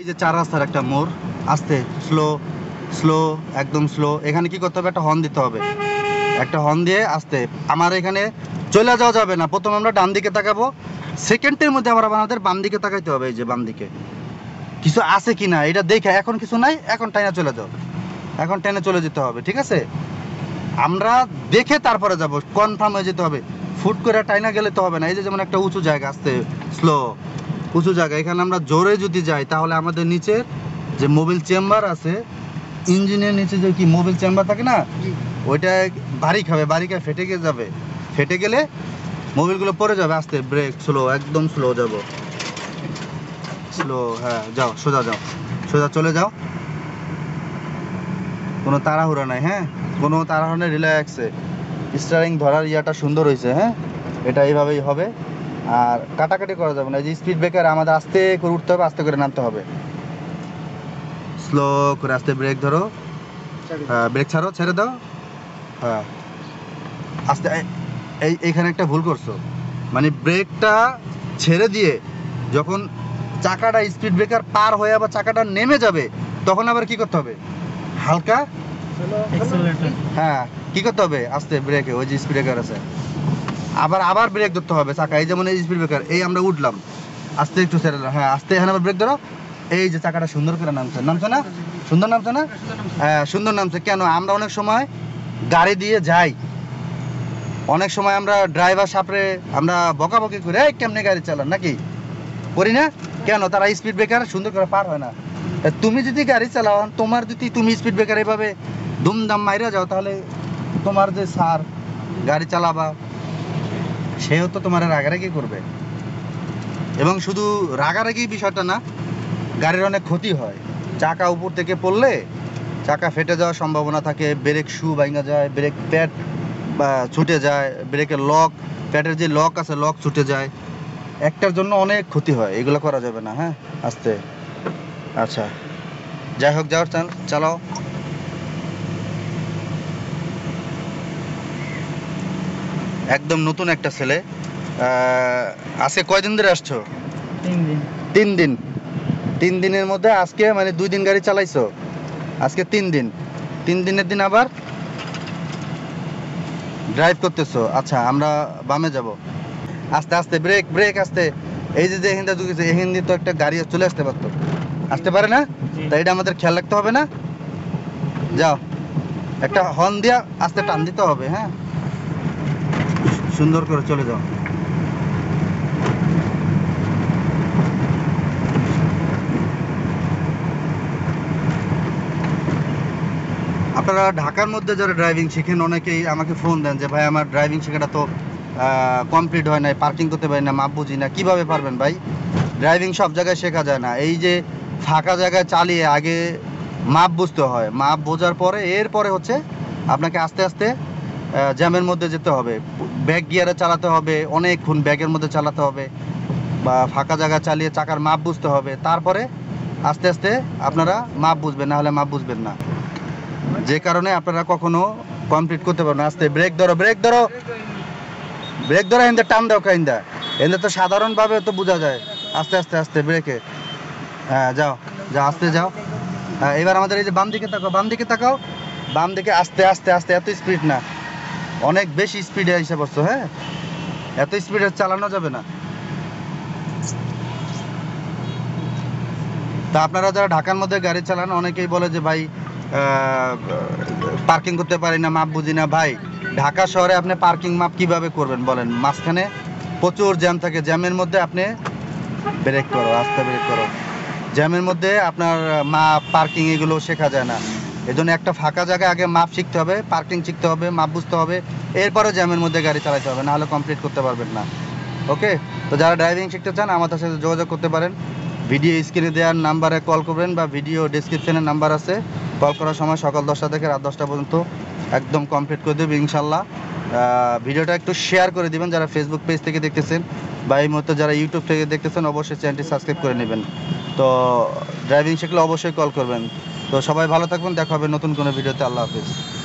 এই যে 4 রাস্তার একটা মোড়, আস্তে স্লো স্লো একদম স্লো। এখানে কি করতে হবে, একটা হর্ন দিতে হবে, একটা হর্ন দিয়ে আস্তে। আমার এখানে চলে যাওয়া যাবে না, প্রথমে আমরা ডান দিকে তাকাবো, সেকেন্ডের মধ্যে আবার আমাদের বাম দিকে তাকাইতে হবে। এই যে বাম দিকে কিছু আছে কি না এটা দেখে, এখন কিছু নাই, এখন টাইনা চলে যাও, এখন টেনে চলে যেতে হবে, ঠিক আছে? আমরা দেখে তারপরে যাব, কনফার্ম হয়ে যেতে হবে, ফুট করে টাইনা গেলে তো হবে না। এই যে যেমন একটা উঁচু জায়গা, আস্তে স্লো উঁচু জায়গা, এখানে আমরা জোরে যদি যাই তাহলে আমাদের নিচে যে মোবিল চেম্বার আছে, ইঞ্জিনের নিচে যে কি মোবিল চেম্বার থাকে না, ওইটা বাড়ি খাবে, বাড়ি খায় ফেটে গিয়ে যাবে, ফেটে গেলে মোবিলগুলো পড়ে যাবে। আস্তে ব্রেক স্লো, একদম স্লো যাব, স্লো। হ্যাঁ যাও, সোজা যাও, সোজা চলে যাও, কোনো তাড়াহুড়া নাই। হ্যাঁ, কোনো তাড়াহুড়া নেই, রিল্যাক্সে। স্টিয়ারিং ধরার ইয়াটা সুন্দর হয়েছে। হ্যাঁ, এটা এইভাবেই হবে, আর কাটাকাটি করা যাবে না। এই যে স্পিড ব্রেকার আমাদের আস্তে করে উঠতে হবে, আস্তে করে নামতে হবে, স্লো করে আস্তে ব্রেক ধরো, হ্যাঁ ব্রেক ছাড়ো, ছেড়ে দাও, হ্যাঁ আস্তে। এইখানে একটা ভুল করছো, মানে ব্রেকটা ছেড়ে দিয়ে যখন চাকাটা স্পিড ব্রেকার পার হয়ে আবার চাকাটা নেমে যাবে, তখন আবার কি করতে হবে, হালকা, হ্যাঁ কি করতে হবে, আস্তে ব্রেকে, ওই যে স্পিড ব্রেকার আছে, আবার ব্রেক ধরতে হবে চাকা। এই যেমন এই স্পিড ব্রেকার, এই আমরা উঠলাম, আস্তে একটু ছেড়ে দিলাম, হ্যাঁ আস্তে, এখানে আবার ব্রেক ধরো। এই যে চাকাটা সুন্দর করে নামছে, নামছে না, সুন্দর নামছে না, হ্যাঁ সুন্দর নামছে। কেন, আমরা অনেক সময় গাড়ি দিয়ে যাই, অনেক সময় আমরা ড্রাইভার সাপড়ে আমরা বকাবকি করে, এই কেমনে গাড়ি চালান নাকি করি না, কেন তারা স্পিড ব্রেকার সুন্দর করে পার হয় না। তুমি যদি গাড়ি চালাও, তোমার যদি তুমি স্পিড ব্রেকার এভাবে দুমদাম মাইরা যাও, তাহলে তোমার যে স্যার গাড়ি চালাবা, সেও তো তোমার রাগারাগি করবে। এবং শুধু রাগারাগি বিষয়টা না, গাড়ির অনেক ক্ষতি হয়। চাকা উপর থেকে পড়লে চাকা ফেটে যাওয়ার সম্ভাবনা থাকে, ব্রেক শু ভাঙা যায়, ব্রেক প্যাড বা ছুটে যায়, ব্রেকের লক, প্যাডের যে লক আছে লক ছুটে যায়, একটার জন্য অনেক ক্ষতি হয়, এগুলো করা যাবে না। হ্যাঁ আস্তে, আচ্ছা যাই হোক, যাও চালাও। একদম নতুন একটা ছেলে, আজকে কয়দিন ধরে আসছো? 3 দিন। 3 দিন। 3 দিনের মধ্যে আজকে মানে 2 দিন গাড়ি চালাইছো, আজকে 3 দিন। 3 দিনের দিন আবার ড্রাইভ করতেছো। আচ্ছা আমরা বামে যাব, আস্তে আস্তে ব্রেক ব্রেক আস্তে। এই যে এখান থেকে ঢুকেছে, এখান দিয়ে তো একটা গাড়ি চলে আসতে পারতো, আসতে পারে না, তাই এটা আমাদের খেয়াল রাখতে হবে না। যাও, একটা হর্ন দিয়া আস্তে টান দিতে হবে। হ্যাঁ, সুন্দর করে চলে যাও। আপনারা ঢাকার মধ্যে যারা ড্রাইভিং শিখেন, অনেকেই আমাকে ফোন দেন যে ভাই আমার ড্রাইভিং শেখাটা তো কমপ্লিট হয় নাই, পার্কিং করতে পারি না, মাপ বুঝি না, কীভাবে পারবেন ভাই? ড্রাইভিং সব জায়গায় শেখা যায় না। এই যে ফাঁকা জায়গায় চালিয়ে আগে মাপ বুঝতে হয়, মাপ বোঝার পরে এরপরে হচ্ছে আপনাকে আস্তে আস্তে জ্যামের মধ্যে যেতে হবে, ব্যাক গিয়ারে চালাতে হবে, অনেকক্ষণ ব্যাগের মধ্যে চালাতে হবে, বা ফাঁকা জায়গায় চালিয়ে চাকার মাপ বুঝতে হবে, তারপরে আস্তে আস্তে আপনারা মাপ বুঝবেন, না হলে মাপ বুঝবেন না, যে কারণে আপনারা কখনো কমপ্লিট করতে পারবেন না। আস্তে ব্রেক ধরো, ব্রেক ধরো, ব্রেক ধরো, এখান টান দাও, কাইন্দা এখান তো সাধারণভাবে তো বোঝা যায়। আস্তে আস্তে আস্তে ব্রেকে, হ্যাঁ যাও যাও, আস্তে যাও। হ্যাঁ এবার আমাদের এই যে বাম দিকে তাকাও, বাম দিকে তাকাও, বাম দিকে আস্তে আস্তে আস্তে, এত স্পিড না, অনেক বেশি স্পিডে এসে পড়ছো। হ্যাঁ, এত স্পিডে চালানো যাবে না। তা আপনারা যারা ঢাকার মধ্যে গাড়ি চালান, অনেকেই বলে যে ভাই পার্কিং করতে পারি না, মাপ বুঝি না। ভাই ঢাকা শহরে আপনি পার্কিং মাপ কিভাবে করবেন বলেন? মাঝখানে প্রচুর জ্যাম থাকে, জ্যামের মধ্যে আপনি ব্রেক করো, আস্তে ব্রেক করো, জ্যামের মধ্যে আপনার মাপ পার্কিং এগুলো শেখা যায় না। এই জন্য একটা ফাঁকা জায়গায় আগে মাপ শিখতে হবে, পার্কিং শিখতে হবে, মাপ বুঝতে হবে, এরপরে জ্যামের মধ্যে গাড়ি চালাতে হবে, নাহলে কমপ্লিট করতে পারবেন না। ওকে, তো যারা ড্রাইভিং শিখতে চান আমাদের সাথে যোগাযোগ করতে পারেন, ভিডিও স্ক্রিনে দেওয়ার নাম্বারে কল করবেন, বা ভিডিও ডেসক্রিপশনের নাম্বার আছে, কল করার সময় সকাল 10টা থেকে রাত 10টা পর্যন্ত একদম কমপ্লিট করে দেবে ইনশাল্লাহ। ভিডিওটা একটু শেয়ার করে দিবেন যারা ফেসবুক পেজ থেকে দেখতেছেন, বা এই মুহূর্তে যারা ইউটিউব থেকে দেখতেছেন, অবশ্যই চ্যানেলটি সাবস্ক্রাইব করে নেবেন। তো ড্রাইভিং শিখলে অবশ্যই কল করবেন। তো সবাই ভালো থাকবেন, দেখা হবে নতুন কোনো ভিডিওতে। আল্লাহ হাফিজ।